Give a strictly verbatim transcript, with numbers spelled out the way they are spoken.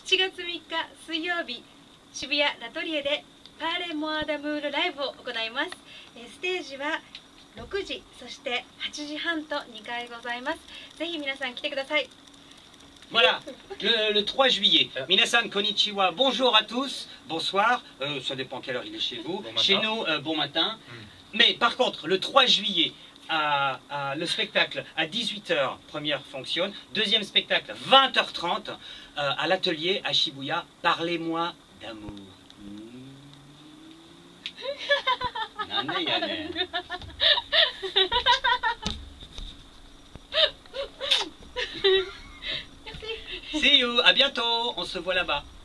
しちがつみっか水曜日、渋谷ラトリエでパーレモアダムールライブを行います。ステージはろくじ、そしてはちじはんとにかいございます。ぜひ皆さん来てください。 Voilà, le, le trois juillet. Minasan konnichiwa, bonjour à tous, bonsoir, euh, ça dépend quelle heure il est chez vous. Bon chez nous, euh, bon matin. Mm. Mais par contre, le trois juillet, à, à, le spectacle à dix-huit heures, première fonctionne. Deuxième spectacle, vingt heures trente, euh, à l'atelier à Shibuya, Parlez-moi d'amour. Nane yane. See you, à bientôt, on se voit là-bas.